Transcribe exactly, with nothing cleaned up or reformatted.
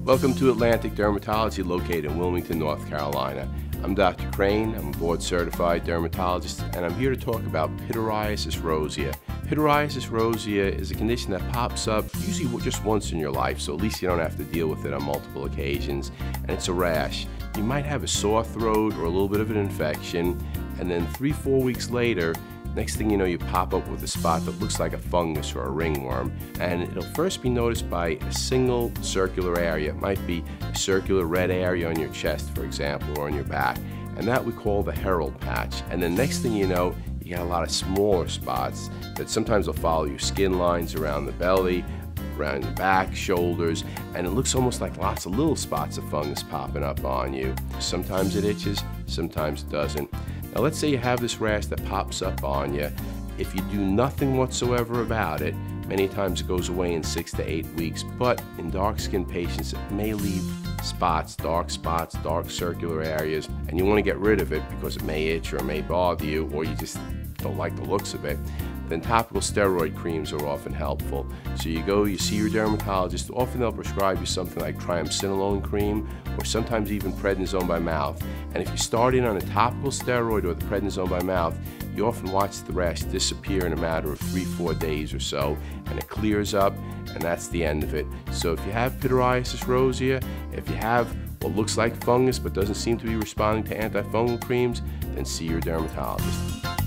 Welcome to Atlantic Dermatology, located in Wilmington, North Carolina. I'm Doctor Crane. I'm a board-certified dermatologist, and I'm here to talk about Pityriasis Rosea. Pityriasis Rosea is a condition that pops up usually just once in your life, so at least you don't have to deal with it on multiple occasions, and it's a rash. You might have a sore throat or a little bit of an infection, and then three, four weeks later, next thing you know, you pop up with a spot that looks like a fungus or a ringworm, and it'll first be noticed by a single circular area. It might be a circular red area on your chest, for example, or on your back, and that we call the herald patch. And then next thing you know, you got a lot of smaller spots that sometimes will follow your skin lines around the belly, around your back, shoulders, and it looks almost like lots of little spots of fungus popping up on you. Sometimes it itches, sometimes it doesn't. Now let's say you have this rash that pops up on you. If you do nothing whatsoever about it, many times it goes away in six to eight weeks, but in dark-skinned patients it may leave spots, dark spots, dark circular areas, and you want to get rid of it because it may itch or it may bother you, or you just don't like the looks of it. Then topical steroid creams are often helpful. So you go, you see your dermatologist, often they'll prescribe you something like triamcinolone cream or sometimes even prednisone by mouth. And if you start in on a topical steroid or the prednisone by mouth, you often watch the rash disappear in a matter of three, four days or so, and it clears up, and that's the end of it. So if you have Pityriasis Rosea, if you have what looks like fungus but doesn't seem to be responding to antifungal creams, then see your dermatologist.